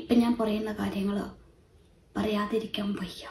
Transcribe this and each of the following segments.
ഇപ്പം ഞാൻ പറയുന്ന കാര്യങ്ങൾ പറയാതിരിക്കാൻ വയ്യ.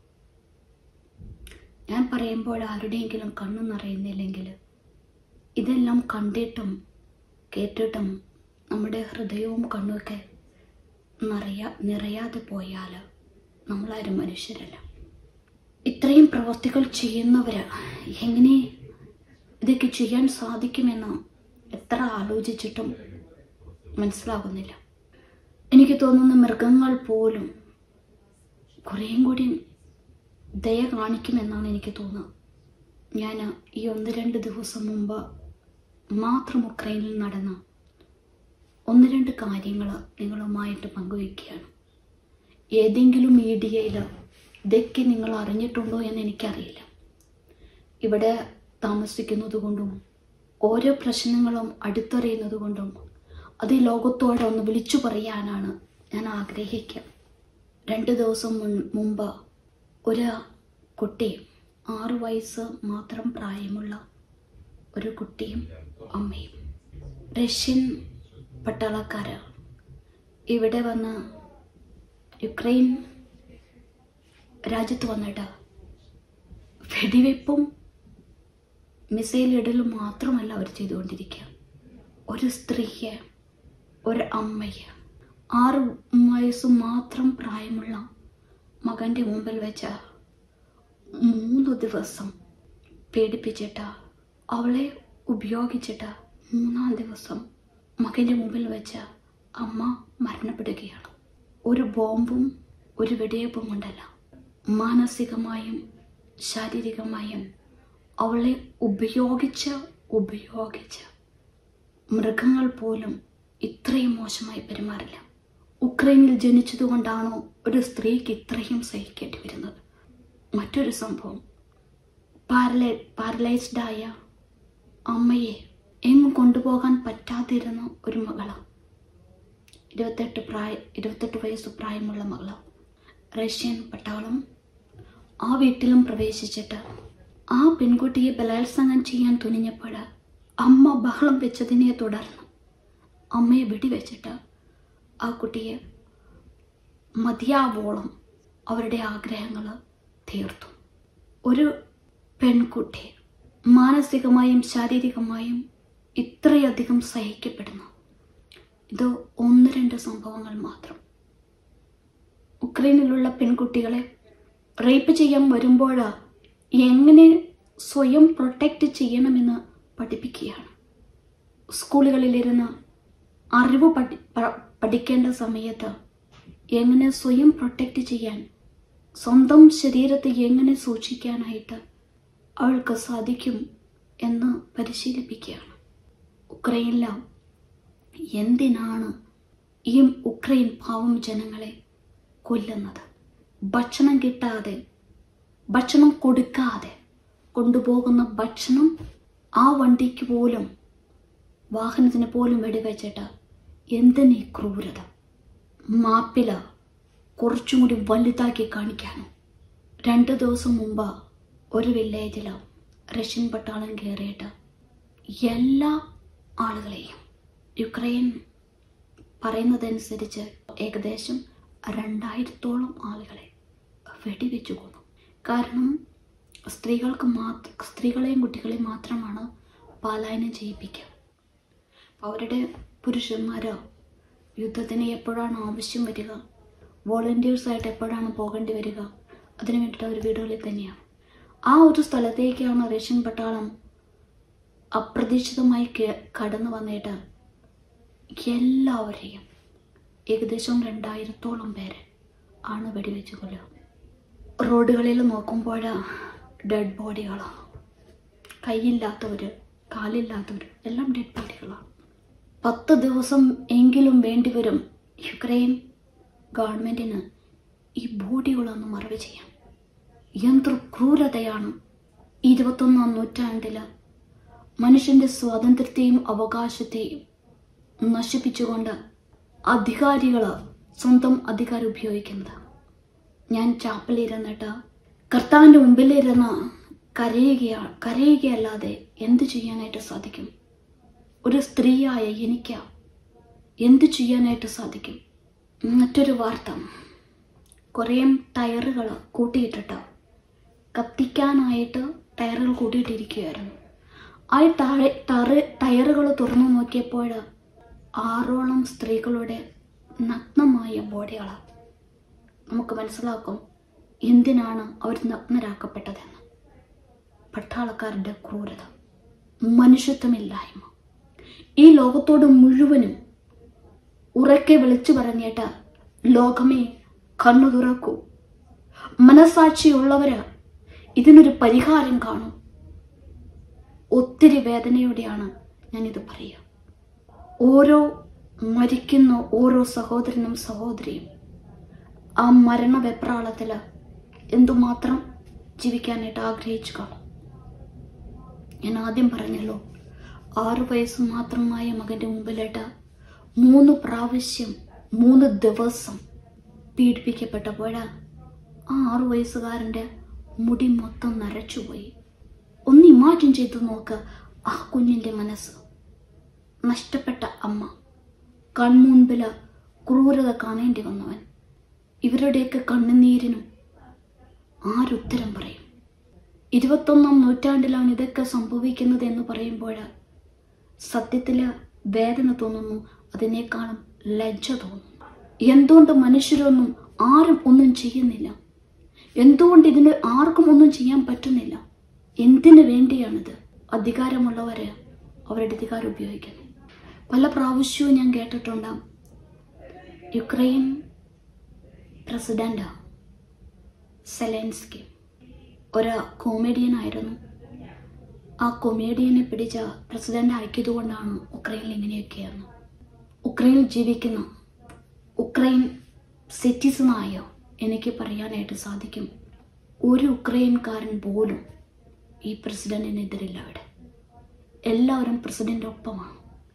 ഞാൻ പറയുമ്പോൾ ആരുടെയെങ്കിലും കണ്ണു നിറയുന്നില്ലെങ്കിൽ ഇതെല്ലാം കണ്ടിട്ടും കേട്ടിട്ടും നമ്മുടെ ഹൃദയവും കണ്ണുമൊക്കെ നിറയാതെ പോയാൽ നമ്മളാരും മനുഷ്യരല്ല. ഇത്രയും പ്രവൃത്തികൾ ചെയ്യുന്നവർ എങ്ങനെ ഇതൊക്കെ ചെയ്യാൻ സാധിക്കുമെന്ന് എത്ര ആലോചിച്ചിട്ടും മനസ്സിലാകുന്നില്ല. എനിക്ക് തോന്നുന്ന മൃഗങ്ങൾ പോലും കുറേയും കൂടി ദയ കാണിക്കുമെന്നാണ് എനിക്ക് തോന്നുന്നത്. ഞാൻ ഈ 1-2 ദിവസം മുമ്പ് മാത്രം ഉക്രൈനിൽ നടന്ന 1-2 കാര്യങ്ങൾ നിങ്ങളുമായിട്ട് പങ്കുവയ്ക്കുകയാണ്. ഏതെങ്കിലും മീഡിയയിൽ ഇതൊക്കെ നിങ്ങൾ അറിഞ്ഞിട്ടുണ്ടോ എന്ന് എനിക്കറിയില്ല. ഇവിടെ താമസിക്കുന്നത് കൊണ്ടും ഓരോ പ്രശ്നങ്ങളും അടുത്തറിയുന്നത് കൊണ്ടും അത് ലോകത്തോടെ ഒന്ന് വിളിച്ചു പറയാനാണ് ഞാൻ ആഗ്രഹിക്കുക. 2 ദിവസം മുമ്പ് ഒരു കുട്ടി, 6 വയസ്സ് മാത്രം പ്രായമുള്ള ഒരു കുട്ടിയും അമ്മയും, റഷ്യൻ പട്ടാളക്കാർ ഇവിടെ വന്ന് യുക്രൈൻ രാജ്യത്ത് വന്നിട്ട് വെടിവെപ്പും മിസൈൽ ഇടലും മാത്രമല്ല അവർ ചെയ്തുകൊണ്ടിരിക്കുക. ഒരു സ്ത്രീയെ, ഒരു അമ്മയെ, 6 വയസ്സ് മാത്രം പ്രായമുള്ള മകൻ്റെ മുമ്പിൽ വെച്ച് 3 ദിവസം പേടിപ്പിച്ചിട്ട് അവളെ ഉപയോഗിച്ചിട്ട് 3-ാം ദിവസം മകൻ്റെ മുമ്പിൽ വെച്ച് അമ്മ മരണപ്പെടുകയാണ്. ഒരു ബോംബും ഒരു വെടിവെപ്പും കൊണ്ടല്ല, മാനസികമായും ശാരീരികമായും അവളെ ഉപയോഗിച്ച് മൃഗങ്ങൾ പോലും ഇത്രയും മോശമായി പെരുമാറില്ല. ഉക്രൈനിൽ ജനിച്ചതുകൊണ്ടാണോ ഒരു സ്ത്രീക്ക് ഇത്രയും സഹിക്കേണ്ടി വരുന്നത്? മറ്റൊരു സംഭവം, പാരലൈസ്ഡായ അമ്മയെ എങ്ങും കൊണ്ടുപോകാൻ പറ്റാതിരുന്ന ഒരു മകളാണ്. 28 വയസ്സ് പ്രായമുള്ള മകളാണ്. റഷ്യൻ പട്ടാളം ആ വീട്ടിലും പ്രവേശിച്ചിട്ട് ആ പെൺകുട്ടിയെ ബലാത്സംഗം ചെയ്യാൻ തുനിഞ്ഞപ്പോൾ അമ്മ ബഹളം വെച്ചതിനെ തുടർന്ന് അമ്മയെ വെടിവെച്ചിട്ട് ആ കുട്ടിയെ മതിയാവോളം അവരുടെ ആഗ്രഹങ്ങൾ തീർത്തു. ഒരു പെൺകുട്ടി മാനസികമായും ശാരീരികമായും ഇത്രയധികം സഹിക്കപ്പെടുന്നു. ഇത് 1-2 സംഭവങ്ങൾ മാത്രം. ഉക്രൈനിലുള്ള പെൺകുട്ടികളെ റേപ്പ് ചെയ്യാൻ വരുമ്പോൾ എങ്ങനെ സ്വയം പ്രൊട്ടക്റ്റ് ചെയ്യണമെന്ന് പഠിപ്പിക്കുകയാണ്. സ്കൂളുകളിലിരുന്ന് അറിവ് പഠിക്കേണ്ട സമയത്ത് എങ്ങനെ സ്വയം പ്രൊട്ടക്റ്റ് ചെയ്യാൻ, സ്വന്തം ശരീരത്തെ എങ്ങനെ സൂക്ഷിക്കാനായിട്ട് അവൾക്ക് സാധിക്കും എന്ന് പരിശീലിപ്പിക്കുകയാണ്. ഉക്രൈനിൽ എന്തിനാണ് ഈ ഉക്രൈൻ പാവം ജനങ്ങളെ കൊല്ലുന്നത്? ഭക്ഷണം കിട്ടാതെ, ഭക്ഷണം കൊടുക്കാതെ കൊണ്ടുപോകുന്ന ഭക്ഷണം ആ വണ്ടിക്ക് പോലും, വാഹനത്തിന് പോലും വെടിവെച്ചിട്ട് എന്തിനീ ക്രൂരത? മാപ്പില കുറച്ചും കൂടി വലുതാക്കി കാണിക്കാനോ? 2 ദിവസം മുമ്പ് ഒരു വില്ലേജിൽ റഷ്യൻ പട്ടാളം കയറിയിട്ട് എല്ലാ ആളുകളെയും, യുക്രൈൻ പറയുന്നതനുസരിച്ച് ഏകദേശം 2000-ഓളം ആളുകളെ വെടിവെച്ചു കൊന്നു. കാരണം സ്ത്രീകളെയും കുട്ടികളെയും മാത്രമാണ് പലായനം ചെയ്യിപ്പിക്കുക. അവരുടെ പുരുഷന്മാരോ യുദ്ധത്തിന് എപ്പോഴാണ് ആവശ്യം വരിക, വോളണ്ടിയേഴ്സായിട്ട് എപ്പോഴാണ് പോകേണ്ടി വരിക, അതിനു വേണ്ടിയിട്ട് അവർ വീടുകളിൽ തന്നെയാണ്. ആ ഒരു സ്ഥലത്തേക്കാണ് റഷ്യൻ പട്ടാളം അപ്രതീക്ഷിതമായി കടന്നു വന്നിട്ട് എല്ലാവരെയും, ഏകദേശം 2000-ഓളം പേരെ ആണ് വെടിവെച്ച് കൊല്ലുക. റോഡുകളിൽ നോക്കുമ്പോൾ ഡെഡ് ബോഡികളാണ്. കൈയില്ലാത്തവർ, കാലില്ലാത്തവർ എല്ലാം ഡെഡ് ബോഡികളാണ്. 10 ദിവസം എങ്കിലും വേണ്ടിവരും യുക്രൈൻ ഗവൺമെൻറ്റിന് ഈ ബോഡികളൊന്ന് മറവ് ചെയ്യാൻ. എന്തൊരു ക്രൂരതയാണ്! 21-ാം നൂറ്റാണ്ടിൽ മനുഷ്യൻ്റെ സ്വാതന്ത്ര്യത്തെയും അവകാശത്തെയും നശിപ്പിച്ചുകൊണ്ട് അധികാരികൾ സ്വന്തം അധികാരം ഉപയോഗിക്കുന്നത്. ഞാൻ ചാപ്പലിരുന്നിട്ട് കർത്താവിൻ്റെ മുമ്പിലിരുന്ന് കരയുകയല്ലാതെ എന്ത് ചെയ്യാനായിട്ട് സാധിക്കും? ഒരു സ്ത്രീയായ എനിക്ക് എന്ത് ചെയ്യാനായിട്ട് സാധിക്കും? മറ്റൊരു വാർത്ത, കുറേ ടയറുകൾ കൂട്ടിയിട്ടിട്ട് കത്തിക്കാനായിട്ട് ടയറുകൾ കൂട്ടിയിട്ടിരിക്കുകയായിരുന്നു. ആ ടയറുകൾ തുറന്നു നോക്കിയപ്പോൾ 6ഓളം സ്ത്രീകളുടെ നഗ്നമായ ബോഡികളാണ്. നമുക്ക് മനസ്സിലാക്കും എന്തിനാണ് അവർ നഗ്നരാക്കപ്പെട്ടതെന്ന്. പട്ടാളക്കാരുടെ ക്രൂരത, മനുഷ്യത്വമില്ലായ്മ. ഈ ലോകത്തോട് മുഴുവനും ഉറക്കെ വിളിച്ചു പറഞ്ഞിട്ട്, ലോകമേ കണ്ണു തുറക്കൂ, മനസാക്ഷിയുള്ളവര് ഇതിനൊരു പരിഹാരം കാണും. ഒത്തിരി വേദനയോടെയാണ് ഞാനിത് പറയുക. ഓരോ മരിക്കുന്ന ഓരോ സഹോദരനും സഹോദരിയും ആ മരണ വെപ്രാളത്തിൽ എന്തുമാത്രം ജീവിക്കാനായിട്ട് ആഗ്രഹിച്ചു കാണും. ഞാൻ ആദ്യം പറഞ്ഞല്ലോ, 6 വയസ്സ് മാത്രമായ മകന്റെ മുമ്പിലിട്ട് 3 പ്രാവശ്യം 3 ദിവസം പീഡിപ്പിക്കപ്പെട്ടപ്പോൾ ആ 6 വയസ്സുകാരൻ്റെ മുടി മൊത്തം നരച്ചുപോയി. ഒന്ന് ഇമാജിൻ ചെയ്ത് നോക്ക് ആ കുഞ്ഞിൻ്റെ മനസ്സ്. നഷ്ടപ്പെട്ട അമ്മ, കൺമുൻപിൽ ക്രൂരത കാണേണ്ടി വന്നവൻ. ഇവരുടെയൊക്കെ കണ്ണുനീരിനും ആരുത്തരം പറയും? 21ാം നൂറ്റാണ്ടിലാണ് ഇതൊക്കെ സംഭവിക്കുന്നത് എന്ന് പറയുമ്പോൾ സത്യത്തിൽ വേദന തോന്നുന്നു, അതിനേക്കാളും ലജ്ജ തോന്നുന്നു. എന്തുകൊണ്ട് മനുഷ്യരൊന്നും ആരും ഒന്നും ചെയ്യുന്നില്ല? എന്തുകൊണ്ട് ഇതിന് ആർക്കും ഒന്നും ചെയ്യാൻ പറ്റുന്നില്ല? എന്തിനു വേണ്ടിയാണിത്? അധികാരമുള്ളവർ അവരുടെ അധികാരം ഉപയോഗിക്കുന്നു. പല പ്രാവശ്യവും ഞാൻ കേട്ടിട്ടുണ്ട്, യുക്രൈൻ പ്രസിഡന്റ് സെലൻസ്കി ഒരു കൊമേഡിയനായിരുന്നു. ആ കൊമേഡിയനെ പിടിച്ച പ്രസിഡന്റ് ആക്കിയതുകൊണ്ടാണ് ഉക്രൈനിൽ ഇങ്ങനെയൊക്കെയാണ്. ഉക്രൈനിൽ ജീവിക്കുന്ന ഉക്രൈൻ സിറ്റിസണായ എനിക്ക് പറയാനായിട്ട് സാധിക്കും, ഒരു ഉക്രൈൻകാരൻ പോലും ഈ പ്രസിഡന്റിനെതിരില്ല. അവിടെ എല്ലാവരും പ്രസിഡന്റ് ഒപ്പമാണ്.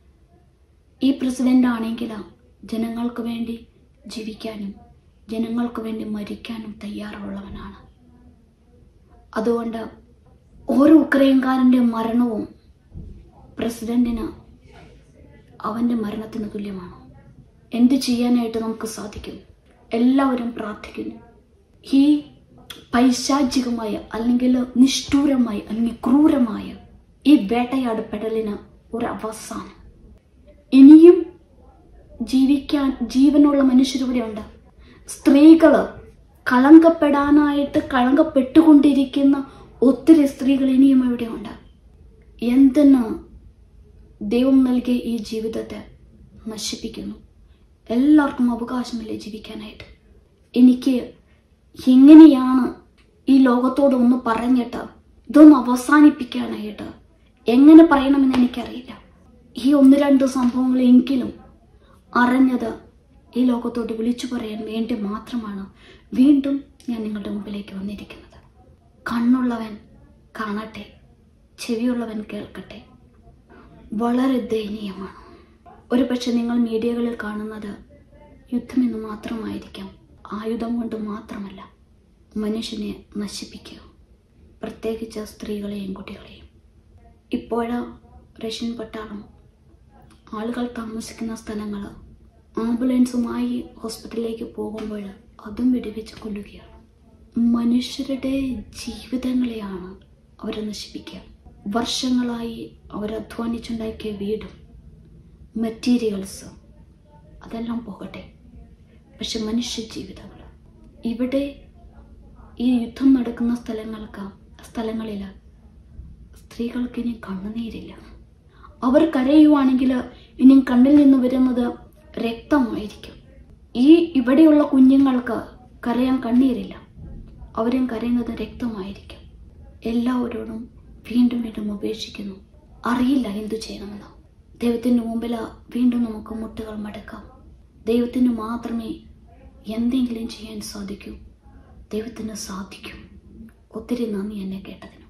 ഈ പ്രസിഡന്റ് ആണെങ്കിൽ ജനങ്ങൾക്ക് വേണ്ടി ജീവിക്കാനും ജനങ്ങൾക്ക് വേണ്ടി മരിക്കാനും തയ്യാറുള്ളവനാണ്. അതുകൊണ്ട് ഓരോ ഉക്രൈൻകാരൻ്റെ മരണവും പ്രസിഡന്റിന് അവൻ്റെ മരണത്തിന് തുല്യമാണ്. എന്ത് ചെയ്യാനായിട്ട് നമുക്ക് സാധിക്കും? എല്ലാവരും പ്രാർത്ഥിക്കുന്നു. ഈ പൈശാചികമായ അല്ലെങ്കിൽ നിഷ്ഠൂരമായ അല്ലെങ്കിൽ ക്രൂരമായ ഈ വേട്ടയാടപ്പെടലിന് ഒരു അവസാനം. ഇനിയും ജീവിക്കാൻ ജീവനുള്ള മനുഷ്യരിവിടെ ഉണ്ട്. സ്ത്രീകൾ കളങ്കപ്പെട്ടുകൊണ്ടിരിക്കുന്ന ഒത്തിരി സ്ത്രീകൾ ഇനിയും ഇവിടെ ഉണ്ട്. എന്തിന് ദൈവം നൽകിയ ഈ ജീവിതത്തെ നശിപ്പിക്കുന്നു? എല്ലാവർക്കും അവകാശമില്ലേ ജീവിക്കാനായിട്ട്? എനിക്ക് എങ്ങനെയാണ് ഈ ലോകത്തോട് ഒന്ന് പറഞ്ഞിട്ട് ഇതൊന്ന് അവസാനിപ്പിക്കാനായിട്ട് എങ്ങനെ പറയണമെന്ന് എനിക്കറിയില്ല. ഈ 1-2 സംഭവങ്ങളെങ്കിലും അറിഞ്ഞത് ഈ ലോകത്തോട് വിളിച്ചു പറയാൻ വേണ്ടി മാത്രമാണ് വീണ്ടും ഞാൻ നിങ്ങളുടെ മുമ്പിലേക്ക് വന്നിരിക്കുന്നത്. കണ്ണുള്ളവൻ കാണട്ടെ, ചെവിയുള്ളവൻ കേൾക്കട്ടെ. വളരെ ദയനീയമാണ്. ഒരു പക്ഷെ നിങ്ങൾ മീഡിയകളിൽ കാണുന്നത് യുദ്ധമെന്ന് മാത്രമായിരിക്കാം. ആയുധം കൊണ്ട് മാത്രമല്ല, മനുഷ്യനെ നശിപ്പിക്കുക, പ്രത്യേകിച്ച് സ്ത്രീകളെയും കുട്ടികളെയും. ഇപ്പോഴ് റഷ്യൻ പട്ടാളം ആളുകൾ താമസിക്കുന്ന സ്ഥലങ്ങൾ ആംബുലൻസുമായി ഹോസ്പിറ്റലിലേക്ക് പോകുമ്പോൾ അതും വെടിവെച്ച് കൊല്ലുകയാണ്. മനുഷ്യരുടെ ജീവിതങ്ങളെയാണ് അവർ നശിപ്പിക്കുക. വർഷങ്ങളായി അവർ അധ്വാനിച്ചുണ്ടാക്കിയ വീടും മെറ്റീരിയൽസ് അതെല്ലാം പോകട്ടെ, പക്ഷെ മനുഷ്യ ജീവിതങ്ങൾ ഇവിടെ ഈ യുദ്ധം നടക്കുന്ന സ്ഥലങ്ങളിൽ സ്ത്രീകൾക്ക് ഇനി കണ്ണുനീരില്ല. അവർ കരയുവാണെങ്കിൽ ഇനിയും കണ്ണിൽ നിന്ന് വരുന്നത് രക്തമായിരിക്കും. ഇവിടെയുള്ള കുഞ്ഞുങ്ങൾക്ക് കരയാൻ കണ്ണീരില്ല, അവരും കരയുന്നത് രക്തമായിരിക്കും. എല്ലാവരോടും വീണ്ടും വീണ്ടും ഉപേക്ഷിക്കുന്നു. അറിയില്ല എന്തു ചെയ്യണമെന്ന്. ദൈവത്തിൻ്റെ മുമ്പിൽ വീണ്ടും നമുക്ക് മുട്ടുകൾ മടക്കാം. ദൈവത്തിന് മാത്രമേ എന്തെങ്കിലും ചെയ്യാൻ സാധിക്കൂ. ദൈവത്തിന് സാധിക്കും. ഒത്തിരി നന്ദി എന്നെ കേട്ടതിന്.